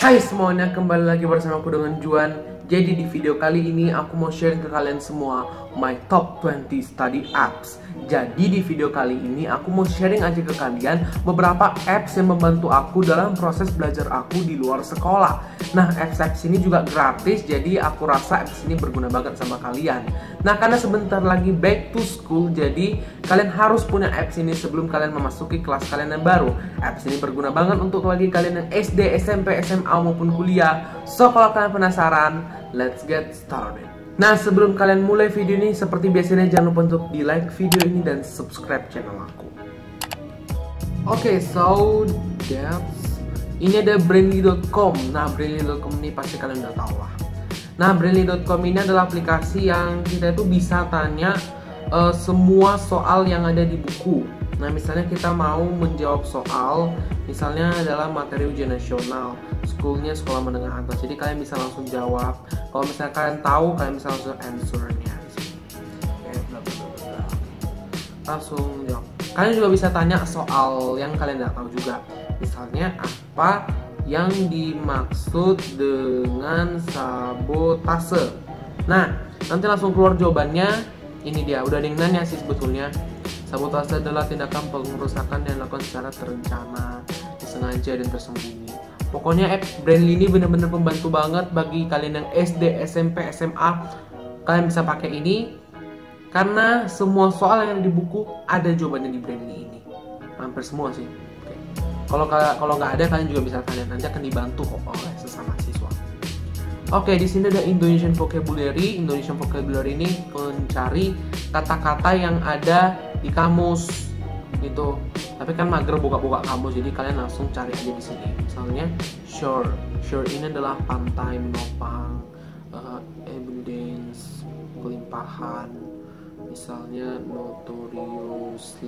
Hai semuanya, kembali lagi bersama aku dengan Juan. Jadi di video kali ini aku mau share ke kalian semua my top 20 study apps. Jadi di video kali ini aku mau sharing aja ke kalian beberapa apps yang membantu aku dalam proses belajar aku di luar sekolah. Nah, apps ini juga gratis, jadi aku rasa apps ini berguna banget sama kalian. Nah, karena sebentar lagi back to school, jadi kalian harus punya apps ini sebelum kalian memasuki kelas kalian yang baru. Apps ini berguna banget untuk bagi kalian yang SD, SMP, SMA maupun kuliah. So, kalau kalian penasaran, let's get started. Nah, sebelum kalian mulai video ini, seperti biasanya jangan lupa untuk di like video ini dan subscribe channel aku. Oke, so that's ini ada Brainly.com. Nah, Brainly.com ini pasti kalian udah tahu lah. Nah, Brainly.com ini adalah aplikasi yang kita itu bisa tanya semua soal yang ada di buku. Nah, misalnya kita mau menjawab soal, misalnya adalah materi ujian nasional, sekolah menengah atas. Jadi kalian bisa langsung jawab. Kalau misalnya kalian tahu, kalian bisa langsung answer-nya di sini. Langsung jawab. Kalian juga bisa tanya soal yang kalian tidak tahu juga. Misalnya apa yang dimaksud dengan sabotase. Nah, nanti langsung keluar jawabannya. Ini dia, udah ada yang nanya sih sebetulnya. Sabotase adalah tindakan pengerusakan yang dilakukan secara terencana, disengaja dan tersembunyi. Pokoknya app Brainly ini bener-bener membantu banget bagi kalian yang SD, SMP, SMA. Kalian bisa pakai ini karena semua soal yang di buku ada jawabannya di Brainly ini. Hampir semua sih. Oke. Kalau nggak ada, kalian juga bisa tanya, nanti akan dibantu kok oleh sesama siswa. Oke, di sini ada Indonesian Vocabulary. Indonesian Vocabulary ini mencari kata-kata yang ada di kamus gitu. Tapi kan mager buka-buka kamus, jadi kalian langsung cari aja di sini. Misalnya shore. Shore ini adalah pantai, menopang, abundance, kelimpahan. Misalnya notoriously,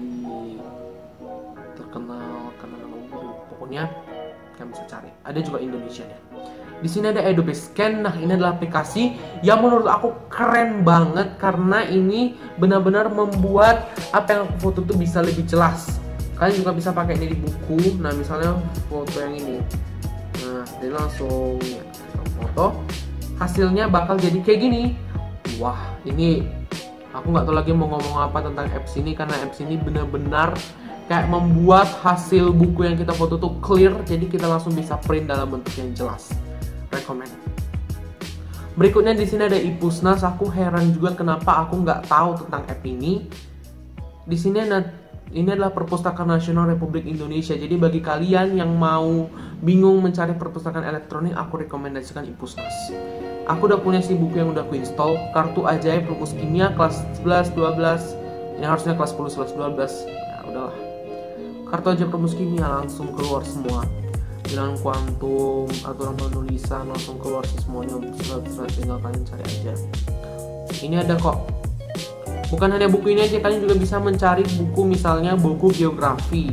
terkenal, karena pokoknya kalian bisa cari. Ada juga Indonesia ya. Di sini ada Adobe Scan. Nah, ini adalah aplikasi yang menurut aku keren banget karena ini benar-benar membuat apa yang aku foto itu bisa lebih jelas. Kalian juga bisa pakai ini di buku. Nah, misalnya foto yang ini. Nah, jadi langsung ya, foto. Hasilnya bakal jadi kayak gini. Wah, ini aku nggak tahu lagi mau ngomong apa tentang apps ini karena apps ini benar-benar kayak membuat hasil buku yang kita foto tuh clear, jadi kita langsung bisa print dalam bentuk yang jelas. Recommend. Berikutnya di sini ada Ipusnas. Aku heran juga kenapa aku nggak tahu tentang app ini. Di sini ini adalah Perpustakaan Nasional Republik Indonesia. Jadi bagi kalian yang mau bingung mencari perpustakaan elektronik, aku rekomendasikan Ipusnas. Aku udah punya sih buku yang udah aku install. Kartu Ajaib Rumus Kimia kelas 11, 12. Ini harusnya kelas 10, 11, 12. Ya udahlah. Kartu Ajaib Rumus Kimia langsung keluar semua. Bilangan kuantum, aturan penulisan, langsung keluar sih semuanya. Tinggal kalian cari aja. Ini ada kok. Bukan hanya buku ini aja, kalian juga bisa mencari buku, misalnya buku geografi,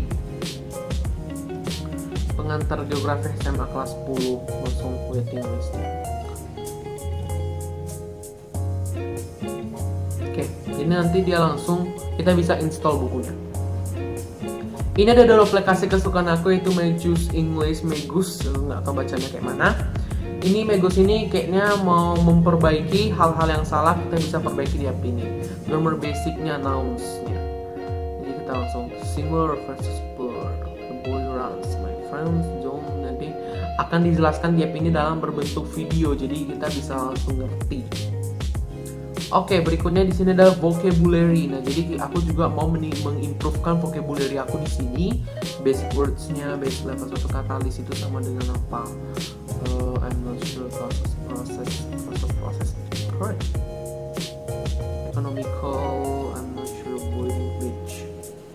pengantar geografi SMA kelas 10, langsung waiting list. Oke, ini nanti dia langsung kita bisa install bukunya. Ini ada dua aplikasi kesukaan aku, yaitu Megus English. Megus, nggak tahu bacanya kayak mana. Ini Megus ini kayaknya mau memperbaiki hal-hal yang salah, kita bisa perbaiki di app ini. Grammar basicnya, nouns-nya. Jadi kita langsung singular versus plural. The boy runs, my friends don't. Nanti akan dijelaskan di app ini dalam berbentuk video, jadi kita bisa langsung ngerti. Oke, berikutnya di sini ada vocabulary. Nah, jadi aku juga mau mengimprovekan vocabulary aku di sini. Basic words-nya, basic level 1 katalis itu sama dengan apa? I'm not sure process. Correct. Economical, I'm not sure boiling bridge.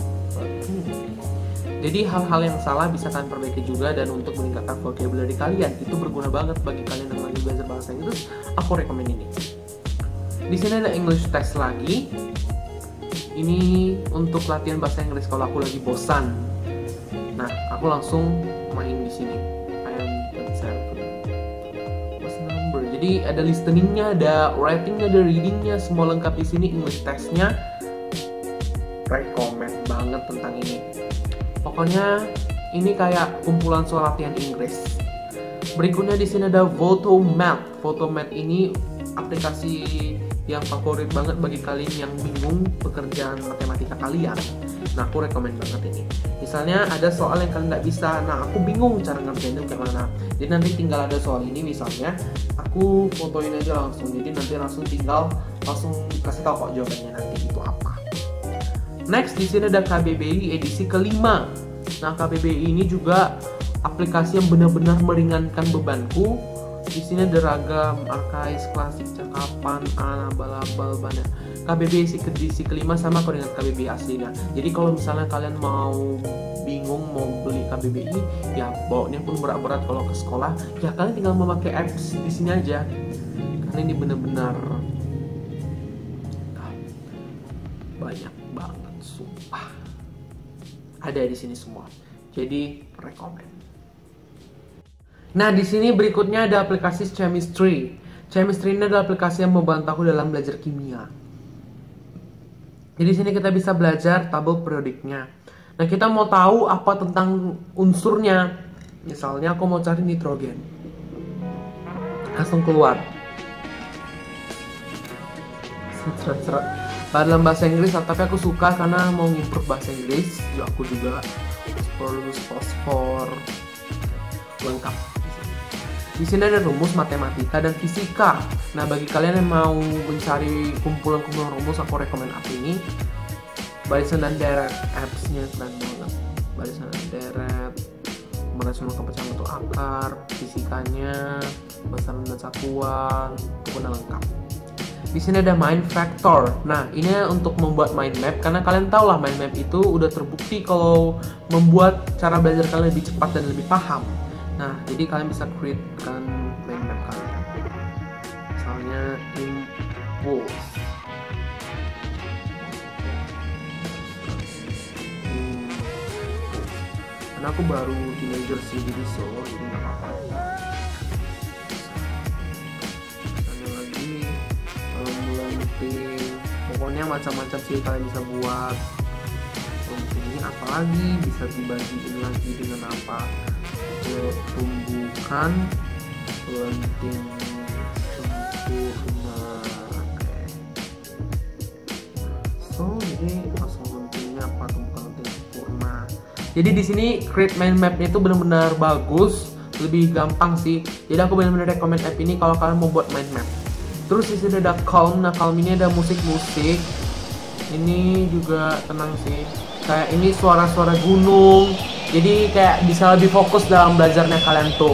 Jadi hal-hal yang salah bisa kalian perbaiki juga, dan untuk meningkatkan vocabulary kalian itu berguna banget bagi kalian yang lagi belajar bahasa Inggris. Aku rekomen ini. Di sini ada English test lagi. Ini untuk latihan bahasa Inggris kalau aku lagi bosan. Nah, aku langsung main di sini. I am 7. What's number? Jadi ada listeningnya, ada writingnya, ada readingnya, semua lengkap di sini. English testnya, rekomen banget tentang ini. Pokoknya ini kayak kumpulan soal latihan Inggris. Berikutnya di sini ada Photomat. Photomat ini aplikasi yang favorit banget bagi kalian yang bingung pekerjaan matematika kalian. Nah, aku rekomen banget ini. Misalnya ada soal yang kalian nggak bisa, nah aku bingung cara ngerjainnya gimana. Jadi nanti tinggal ada soal ini misalnya, aku fotoin aja langsung. Jadi nanti langsung kasih tahu kok jawabannya nanti itu apa. Next di sini ada KBBI edisi kelima. Nah, KBBI ini juga aplikasi yang benar-benar meringankan bebanku. Di sini ada ragam, arkais, klasik, cakapan, abal-abal, banyak. KBBI edisi kelima sama aku dengan KBBI aslinya. Jadi kalau misalnya kalian mau bingung mau beli KBBI, ya bawanya pun berat-berat kalau ke sekolah, ya kalian tinggal memakai apps di sini aja. Karena ini benar-benar banyak banget, sumpah. Ada di sini semua. Jadi rekomen. Nah, di sini berikutnya ada aplikasi Chemistry. Chemistry ini adalah aplikasi yang membantu aku dalam belajar kimia. Jadi di sini kita bisa belajar tabel periodiknya. Nah, kita mau tahu apa tentang unsurnya. Misalnya aku mau cari nitrogen. Langsung keluar. Seret-seret. Dalam bahasa Inggris, tapi aku suka karena mau ngimprove bahasa Inggris. Aku juga fosfor lengkap. Di sini ada rumus matematika dan fisika. Nah, bagi kalian yang mau mencari kumpulan-kumpulan rumus, aku rekomen app ini. Barisan dan deret, apps-nya keren banget. Barisan dan deret, merasional kepecahan bentuk akar, fisikanya, besaran dan satuan, itu udah lengkap. Di sini ada mind factor. Nah, ini untuk membuat mind map, karena kalian tahu lah mind map itu udah terbukti kalau membuat cara belajar kalian lebih cepat dan lebih paham. Nah, jadi kalian bisa create-kan mind map kalian. Misalnya impulse. Karena aku baru teenager sih, jadi solo, jadi nggak apa-apa. Misalnya lagi melenting. Pokoknya macam-macam sih kalian bisa buat. Melenting ini apa lagi? Bisa dibagiin lagi dengan apa? Tumbuhan, lenting sempurna. So, jadi langsung lentingnya apa? Tumbuhan lenting sempurna. Jadi di sini create mind map-nya itu benar-benar bagus, lebih gampang sih. Jadi aku benar-benar rekomen app ini kalau kalian mau buat mind map. Terus di sini ada Calm. Nah, Calm ini ada musik-musik. Ini juga tenang sih. Kayak ini suara-suara gunung. Jadi kayak bisa lebih fokus dalam belajarnya kalian tuh.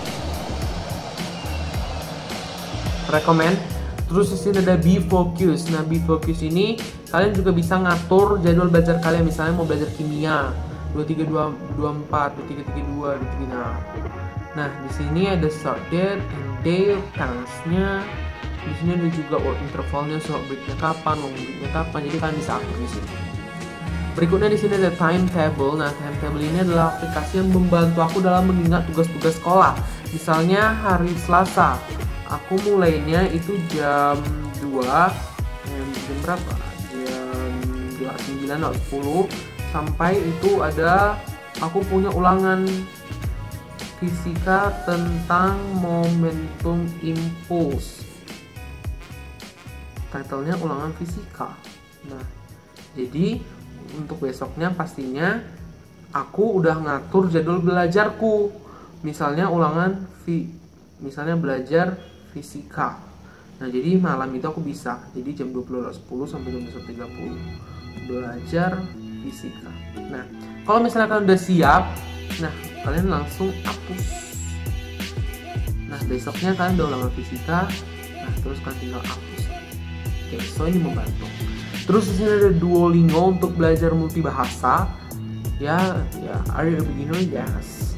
Rekomen. Terus di sini ada Be Focus. Nah, Be Focus ini kalian juga bisa ngatur jadwal belajar kalian. Misalnya mau belajar kimia 2324, 2332, 23. Nah, di sini ada start date, end date, tasknya. Di sini ada juga work intervalnya, short breaknya kapan, long breaknya kapan. Jadi kalian bisa atur di sini. Berikutnya di sini ada timetable. Nah, timetable ini adalah aplikasi yang membantu aku dalam mengingat tugas-tugas sekolah. Misalnya hari Selasa, aku mulainya itu jam 2, jam berapa? Jam 9 atau 10 sampai itu ada aku punya ulangan fisika tentang momentum impuls. Titlenya ulangan fisika. Nah, jadi untuk besoknya pastinya aku udah ngatur jadwal belajarku. Misalnya misalnya belajar fisika. Nah, jadi malam itu aku bisa. Jadi jam 20.10 sampai jam 11.30 belajar fisika. Nah, kalau misalnya kalian udah siap, nah kalian langsung hapus. Nah, besoknya kalian udah ulangan fisika. Nah, terus kalian tinggal hapus. Oke, so ini membantu. Terus di sini ada Duolingo untuk belajar multibahasa. Ya, are you a beginner? Yes.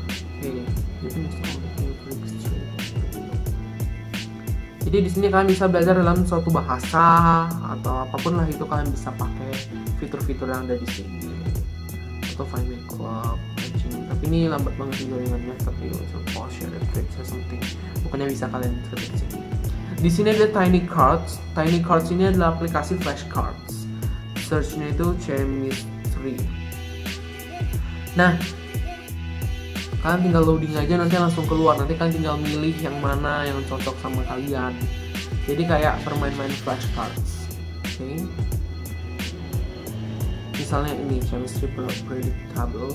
Jadi di sini kalian bisa belajar dalam suatu bahasa atau apapun lah itu, kalian bisa pakai fitur-fitur yang ada di sini. Atau find my club, tapi ini lambat banget sih jaringannya, tapi share the tricks or something. Pokoknya bisa kalian ketik sini. Di sini ada Tiny Cards. Tiny Cards ini adalah aplikasi flashcards. Search-nya itu Chemistry. Nah, Kalian tinggal loading aja, nanti langsung keluar. Nanti kalian tinggal milih yang mana yang cocok sama kalian. Jadi kayak bermain-main flashcards. Oke. Misalnya ini chemistry predictable.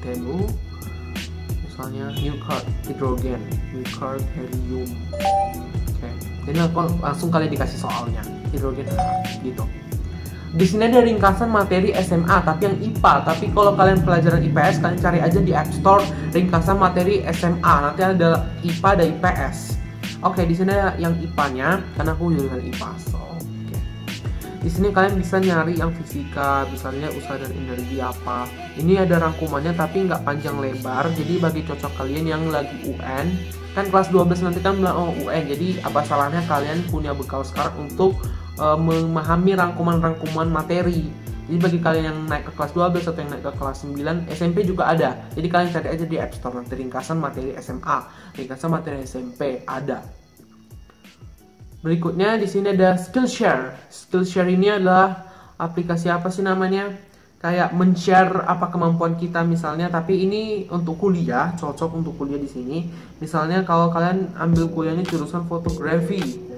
Misalnya new card hydrogen, new card helium. Oke. Jadi langsung kalian dikasih soalnya hidrogen gitu. Di sini ada ringkasan materi SMA tapi yang IPA. Tapi kalau kalian pelajaran IPS, kalian cari aja di App Store ringkasan materi SMA. Nanti ada IPA dan IPS. Oke, di sini ada yang IPA-nya karena aku jurusan IPA. So, oke. Di sini kalian bisa nyari yang fisika, misalnya usaha dan energi apa. Ini ada rangkumannya tapi nggak panjang lebar. Jadi bagi cocok kalian yang lagi UN, kan kelas 12 nanti kan bilang oh UN. Jadi apa salahnya kalian punya bekal sekarang untuk memahami rangkuman-rangkuman materi. Jadi bagi kalian yang naik ke kelas 12 atau yang naik ke kelas 9, SMP juga ada. Jadi kalian cari aja di App Store nanti ringkasan materi SMA, ringkasan materi SMP ada. Berikutnya di sini ada Skillshare. Skillshare ini adalah aplikasi apa sih namanya? Kayak men-share apa kemampuan kita misalnya, tapi ini untuk kuliah, cocok untuk kuliah di sini. Misalnya kalau kalian ambil kuliahnya jurusan fotografi,